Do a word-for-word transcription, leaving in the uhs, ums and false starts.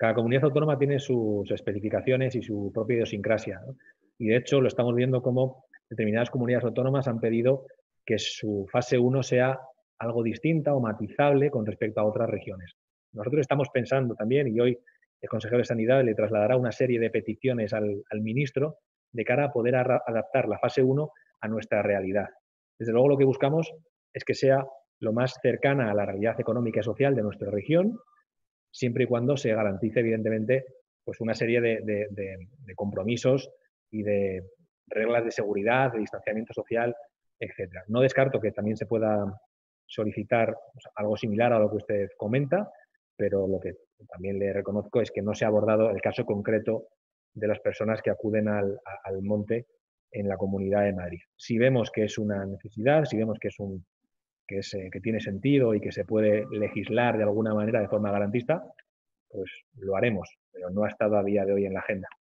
cada comunidad autónoma tiene sus especificaciones y su propia idiosincrasia, ¿no? Y de hecho lo estamos viendo como determinadas comunidades autónomas han pedido que su fase uno sea algo distinta o matizable con respecto a otras regiones. Nosotros estamos pensando también, y hoy el consejero de Sanidad le trasladará una serie de peticiones al, al ministro de cara a poder adaptar la fase uno a nuestra realidad. Desde luego lo que buscamos es que sea lo más cercana a la realidad económica y social de nuestra región, siempre y cuando se garantice, evidentemente, pues una serie de, de, de, de compromisos y de reglas de seguridad, de distanciamiento social, etcétera. No descarto que también se pueda solicitar pues, algo similar a lo que usted comenta, pero lo que también le reconozco es que no se ha abordado el caso concreto de las personas que acuden al, al monte en la Comunidad de Madrid. Si vemos que es una necesidad, si vemos que es un que, es, eh, que tiene sentido y que se puede legislar de alguna manera de forma garantista, pues lo haremos, pero no ha estado a día de hoy en la agenda.